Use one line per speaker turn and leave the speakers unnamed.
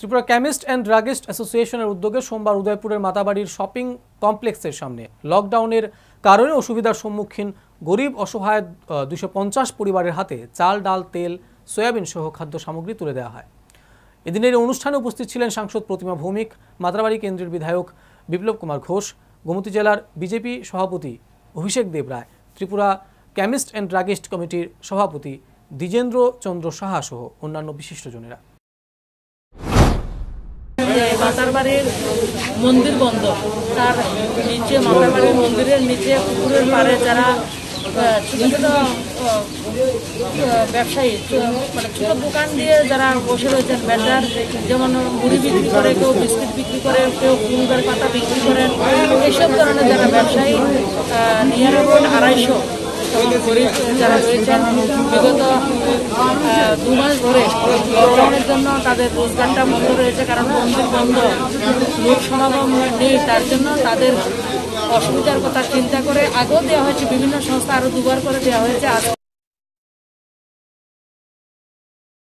Tripura chemist and druggist অ্যাসোসিয়েশনের উদ্যোগে সোমবার উদয়পুরের মাতাবাড়ির শপিং কমপ্লেক্সের সামনে লকডাউনের কারণে অসুবিধার সম্মুখীন গরিব অসহায় 250 পরিবারের হাতে চাল, ডাল, তেল, সয়াবিন সহ খাদ্য সামগ্রী তুলে দেওয়া হয়। এদিনের অনুষ্ঠানে উপস্থিত ছিলেন সাংসদ প্রতিমা ভৌমিক, মাতাবাড়ি কেন্দ্রের বিধায়ক বিপ্লব কুমার ঘোষ, গোমতী জেলার বিজেপি সভাপতি Abhishek Deb Roy, Tripura chemist and druggist কমিটির সভাপতি দ্বিজেন্দ্র চন্দ্র সাহা সহ অন্যান্য বিশিষ্টজনেরা।
মাতারবাড়ির মন্দির বন্ধ, তার নিচে মাতারবাড়ির মন্দিরের নিচে পুকুরের পাড়ে যারা ছোট ছোট ব্যবসায়ী মানে ছোট দোকান দিয়ে যারা বসে রয়েছেন, ব্যাটার যেমন মুড়ি বিক্রি করে, কেউ বিস্কিট বিক্রি করে, কেউ ফুলগার পাতা বিক্রি করেন, এইসব ধরনের যারা ব্যবসায়ী নিয়ার অ্যাবাউট 250 গরিব যারা রয়েছেন বিগত 2 মাস ধরে লকডাউনের জন্য তাদের রোজগারটা বন্ধ রয়েছে, কারণ মন্দির বন্ধ, লোক সমাগম নেই, তার জন্য তাদের অসুবিধার কথা চিন্তা করে আগেও দেওয়া হয়েছে, বিভিন্ন সংস্থা আরও 2বার করে দেওয়া হয়েছে। আজকে